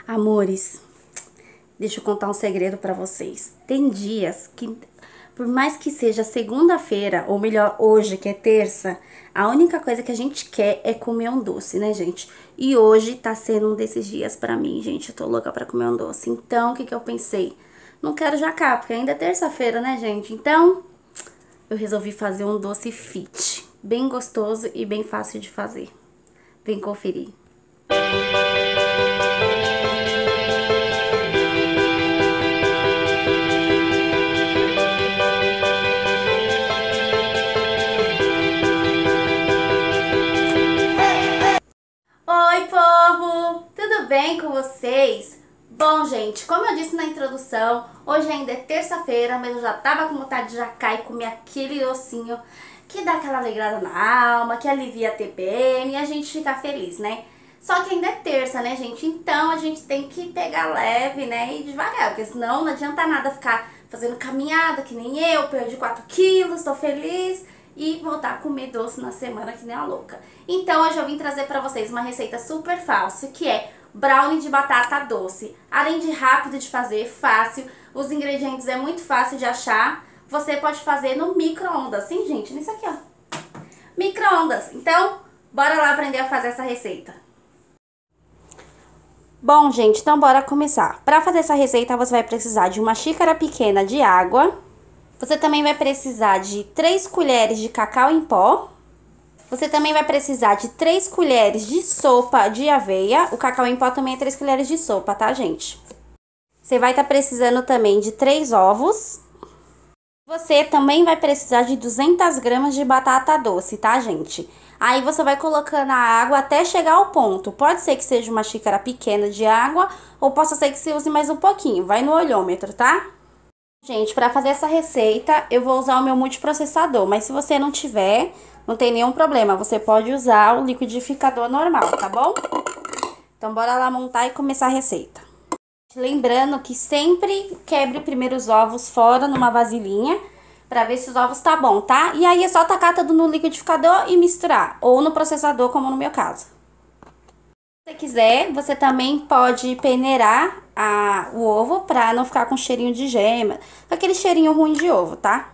Amores, deixa eu contar um segredo pra vocês. Tem dias que, por mais que seja segunda-feira, ou melhor, hoje, que é terça, a única coisa que a gente quer é comer um doce, né, gente? E hoje tá sendo um desses dias pra mim, gente. Eu tô louca pra comer um doce. Então, o que que eu pensei? Não quero jacá, porque ainda é terça-feira, né, gente? Então, eu resolvi fazer um doce fit. Bem gostoso e bem fácil de fazer. Vem conferir. Oi, povo! Tudo bem com vocês? Bom, gente, como eu disse na introdução, hoje ainda é terça-feira, mas eu já tava com vontade de jacá e comer aquele docinho que dá aquela alegrada na alma, que alivia a TPM e a gente fica feliz, né? Só que ainda é terça, né, gente? Então a gente tem que pegar leve, né, e devagar, porque senão não adianta nada ficar fazendo caminhada que nem eu, perdi 4 quilos, tô feliz e voltar a comer doce na semana que nem a louca. Então hoje eu vim trazer pra vocês uma receita super fácil, que é brownie de batata doce. Além de rápido de fazer, fácil, os ingredientes é muito fácil de achar, você pode fazer no micro-ondas. Sim, gente, nisso aqui, ó. Micro-ondas. Então, bora lá aprender a fazer essa receita. Bom, gente, então bora começar. Para fazer essa receita, você vai precisar de uma xícara pequena de água. Você também vai precisar de 3 colheres de cacau em pó. Você também vai precisar de 3 colheres de sopa de aveia. O cacau em pó também é 3 colheres de sopa, tá, gente? Você vai estar precisando também de 3 ovos. Você também vai precisar de 200 gramas de batata doce, tá, gente? Aí você vai colocando a água até chegar ao ponto. Pode ser que seja uma xícara pequena de água ou possa ser que você use mais um pouquinho. Vai no olhômetro, tá? Gente, para fazer essa receita, eu vou usar o meu multiprocessador, mas se você não tiver, não tem nenhum problema. Você pode usar o liquidificador normal, tá bom? Então, bora lá montar e começar a receita. Lembrando que sempre quebre primeiro os ovos fora numa vasilhinha, pra ver se os ovos tá bom, tá? E aí é só tacar tudo no liquidificador e misturar, ou no processador, como no meu caso. Se você quiser, você também pode peneirar o ovo pra não ficar com cheirinho de gema, aquele cheirinho ruim de ovo, tá?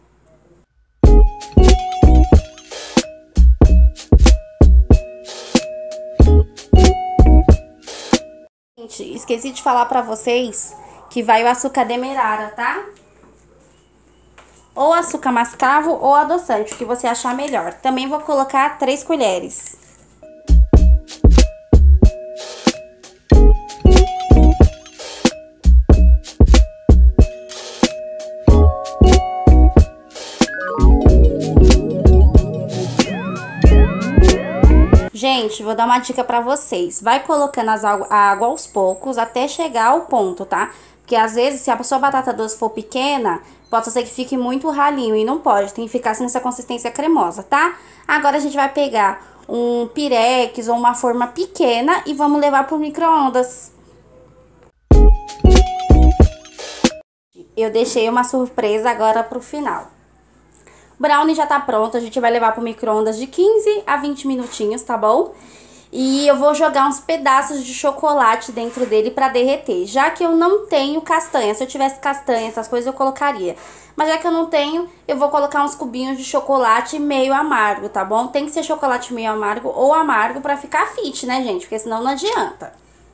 Gente, esqueci de falar pra vocês que vai o açúcar demerara, tá? Ou açúcar mascavo ou adoçante, o que você achar melhor. Também vou colocar 3 colheres. Gente, vou dar uma dica pra vocês. Vai colocando a água aos poucos até chegar ao ponto, tá? Porque às vezes, se a sua batata doce for pequena, pode ser que fique muito ralinho e não pode. Tem que ficar assim nessa consistência cremosa, tá? Agora a gente vai pegar um pirex ou uma forma pequena e vamos levar pro micro-ondas. Eu deixei uma surpresa agora pro final. O brownie já tá pronto, a gente vai levar pro micro-ondas de 15 a 20 minutinhos, tá bom? E eu vou jogar uns pedaços de chocolate dentro dele pra derreter. Já que eu não tenho castanha, se eu tivesse castanha, essas coisas eu colocaria. Mas já que eu não tenho, eu vou colocar uns cubinhos de chocolate meio amargo, tá bom? Tem que ser chocolate meio amargo ou amargo pra ficar fit, né, gente? Porque senão não adianta.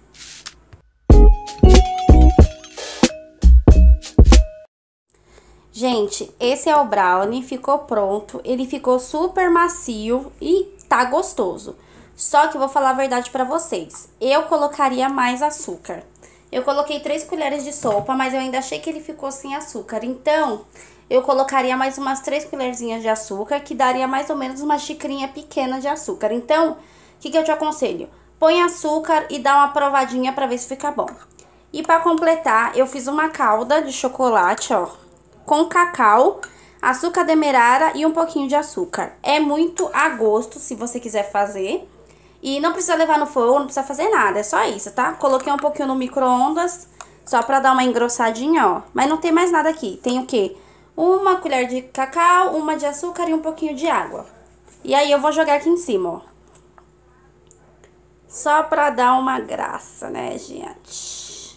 Gente, esse é o brownie, ficou pronto, ele ficou super macio e tá gostoso. Só que eu vou falar a verdade pra vocês, eu colocaria mais açúcar. Eu coloquei 3 colheres de sopa, mas eu ainda achei que ele ficou sem açúcar. Então, eu colocaria mais umas 3 colherzinhas de açúcar, que daria mais ou menos uma xicrinha pequena de açúcar. Então, o que eu te aconselho? Põe açúcar e dá uma provadinha pra ver se fica bom. E pra completar, eu fiz uma calda de chocolate, ó, com cacau, açúcar demerara e um pouquinho de açúcar. É muito a gosto, se você quiser fazer. E não precisa levar no forno, não precisa fazer nada, é só isso, tá? Coloquei um pouquinho no micro-ondas, só pra dar uma engrossadinha, ó. Mas não tem mais nada aqui. Tem o quê? Uma colher de cacau, uma de açúcar e um pouquinho de água. E aí eu vou jogar aqui em cima, ó. Só pra dar uma graça, né, gente?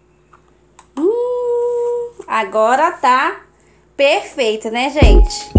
Agora tá perfeito, né, gente?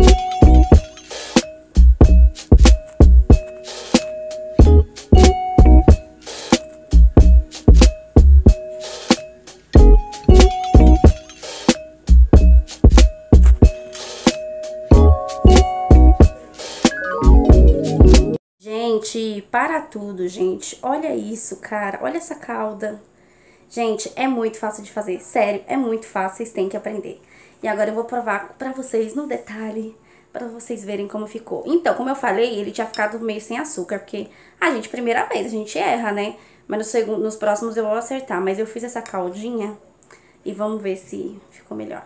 Gente, para tudo, gente. Olha isso, cara. Olha essa calda. Gente, é muito fácil de fazer. Sério, é muito fácil. Vocês têm que aprender. E agora eu vou provar pra vocês no detalhe, pra vocês verem como ficou. Então, como eu falei, ele tinha ficado meio sem açúcar, porque gente, primeira vez, a gente erra, né? Mas nos próximos eu vou acertar. Mas eu fiz essa caldinha e vamos ver se ficou melhor.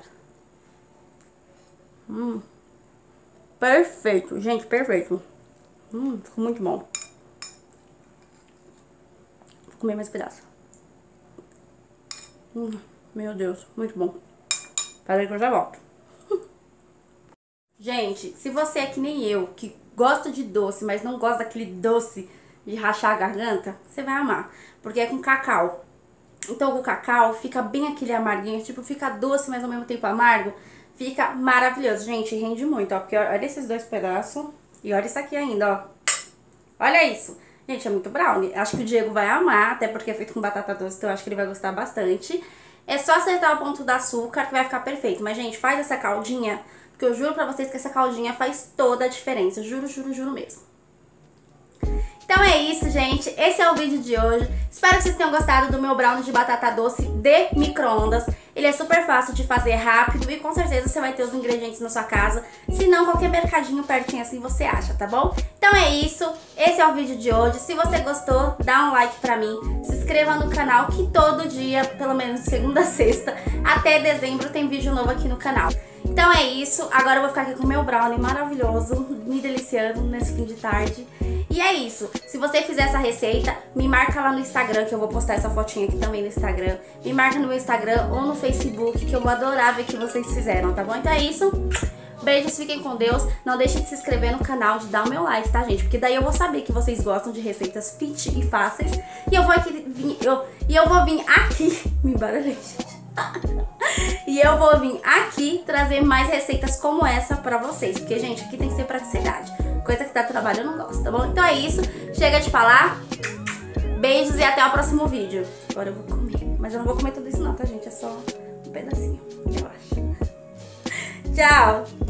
Perfeito, gente, perfeito. Ficou muito bom. Vou comer mais pedaço. Meu Deus, muito bom. Peraí que eu já volto. Gente, se você é que nem eu, que gosta de doce, mas não gosta daquele doce de rachar a garganta, você vai amar. Porque é com cacau. Então com o cacau fica bem aquele amarguinho, tipo, fica doce, mas ao mesmo tempo amargo. Fica maravilhoso, gente, rende muito, ó. Porque olha esses 2 pedaços e olha isso aqui ainda, ó. Olha isso. Gente, é muito brownie. Acho que o Diego vai amar, até porque é feito com batata doce, então eu acho que ele vai gostar bastante. É só acertar o ponto do açúcar que vai ficar perfeito. Mas, gente, faz essa caldinha, porque eu juro pra vocês que essa caldinha faz toda a diferença. Juro, juro, juro mesmo. Então é isso, gente. Esse é o vídeo de hoje. Espero que vocês tenham gostado do meu brownie de batata doce de micro-ondas. Ele é super fácil de fazer, rápido e com certeza você vai ter os ingredientes na sua casa. Se não, qualquer mercadinho pertinho assim você acha, tá bom? Então é isso. Esse é o vídeo de hoje. Se você gostou, dá um like pra mim. Se inscreva no canal que todo dia, pelo menos de segunda a sexta, até dezembro tem vídeo novo aqui no canal. Então é isso. Agora eu vou ficar aqui com o meu brownie maravilhoso, me deliciando nesse fim de tarde. E é isso. Se você fizer essa receita, me marca lá no Instagram, que eu vou postar essa fotinha aqui também no Instagram. Me marca no meu Instagram ou no Facebook, que eu vou adorar ver que vocês fizeram, tá bom? Então é isso. Beijos, fiquem com Deus. Não deixem de se inscrever no canal, de dar o meu like, tá, gente? Porque daí eu vou saber que vocês gostam de receitas fit e fáceis. E eu vou vir aqui... Me embaralhei, gente. E eu vou vir aqui trazer mais receitas como essa pra vocês. Porque, gente, aqui tem que ser praticidade. Coisa que dá trabalho eu não gosto, tá bom? Então é isso. Chega de falar. Beijos e até o próximo vídeo. Agora eu vou comer. Mas eu não vou comer tudo isso não, tá, gente? É só um pedacinho, eu acho. Tchau!